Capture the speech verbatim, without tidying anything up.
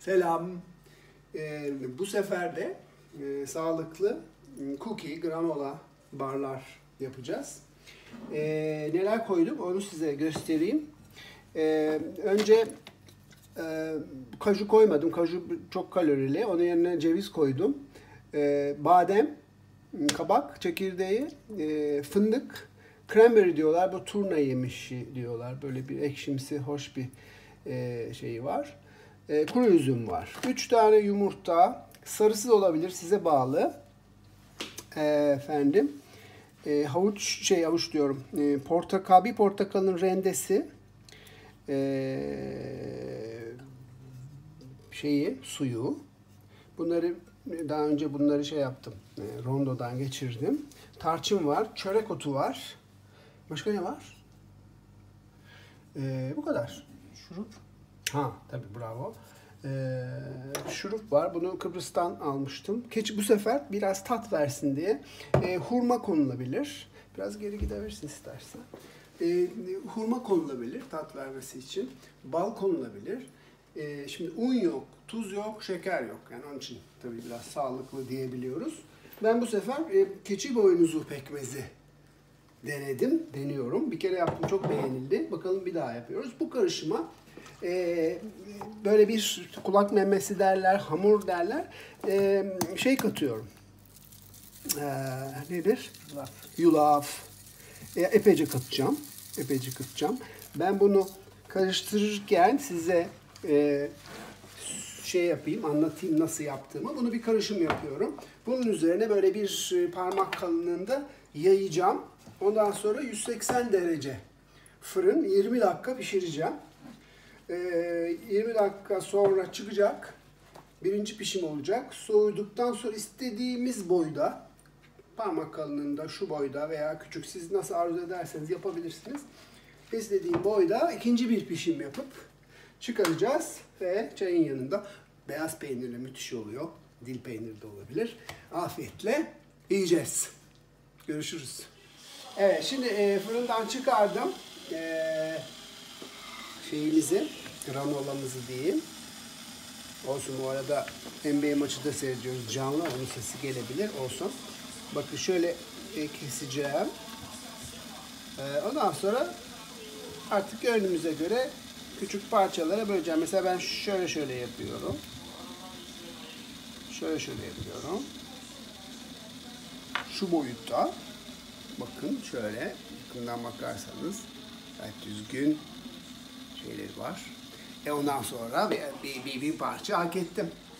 Selam. Ee, bu sefer de e, sağlıklı cookie, granola barlar yapacağız. Ee, neler koydum onu size göstereyim. Ee, önce e, kaju koymadım. Kaju çok kalorili. Onun yerine ceviz koydum. Ee, badem, kabak, çekirdeği, e, fındık, cranberry diyorlar. Bu turna yemişi diyorlar. Böyle bir ekşimsi, hoş bir e, şeyi var. E, kuru üzüm var. üç tane yumurta. Sarısı da olabilir. Size bağlı. E, efendim. E, havuç, şey havuç diyorum. E, portakal, bir portakalın rendesi. E, şeyi, suyu. Bunları daha önce bunları şey yaptım. E, rondodan geçirdim. Tarçın var. Çörek otu var. Başka ne var? E, bu kadar. Şurup. Ha tabii bravo. Ee, şurup var. Bunu Kıbrıs'tan almıştım. Keçi bu sefer biraz tat versin diye e, hurma konulabilir. Biraz geri gidebilirsin istersen. E, hurma konulabilir tat vermesi için. Bal konulabilir. E, şimdi un yok, tuz yok, şeker yok. Yani onun için tabii biraz sağlıklı diyebiliyoruz. Ben bu sefer e, keçi boynuzu pekmezi denedim, deniyorum. Bir kere yaptım, çok beğenildi. Bakalım bir daha yapıyoruz. Bu karışıma Ee, böyle bir kulak memesi derler, hamur derler. Ee, şey katıyorum. Ee, nedir? Yulaf. Yulaf. Ee, epeyce katacağım. Epeyce katacağım. Ben bunu karıştırırken size e, şey yapayım, anlatayım nasıl yaptığımı. Bunu bir karışım yapıyorum. Bunun üzerine böyle bir parmak kalınlığında yayacağım. Ondan sonra yüz seksen derece fırın yirmi dakika pişireceğim. yirmi dakika sonra çıkacak. Birinci pişim olacak. Soğuduktan sonra istediğimiz boyda, parmak kalınlığında, şu boyda veya küçük, siz nasıl arzu ederseniz yapabilirsiniz. İstediğim boyda ikinci bir pişim yapıp çıkaracağız ve çayın yanında beyaz peynirle müthiş oluyor. Dil peyniri de olabilir. Afiyetle yiyeceğiz. Görüşürüz. Evet, şimdi fırından çıkardım. Eee şeyimizi, granolamızı diyeyim. Olsun, bu arada N B A maçı da seyrediyoruz canlı, onun sesi gelebilir, olsun. Bakın şöyle e, keseceğim. E, ondan sonra artık önümüze göre küçük parçalara böleceğim. Mesela ben şöyle şöyle yapıyorum. Şöyle şöyle yapıyorum. Şu boyutta. Bakın şöyle yakından bakarsanız gayet düzgün şeyleri var. E ondan sonra bir, bir, bir, bir parça hak ettim.